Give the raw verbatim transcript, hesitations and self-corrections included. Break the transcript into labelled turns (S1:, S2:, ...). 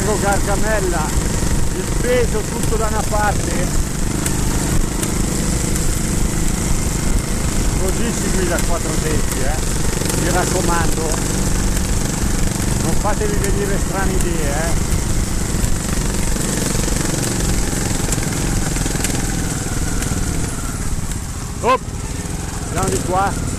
S1: lago Gargamella, il peso tutto da una parte, così si guida a quattro tempi, eh? Mi raccomando, non fatevi venire strane idee, eh? Oh, andiamo di qua.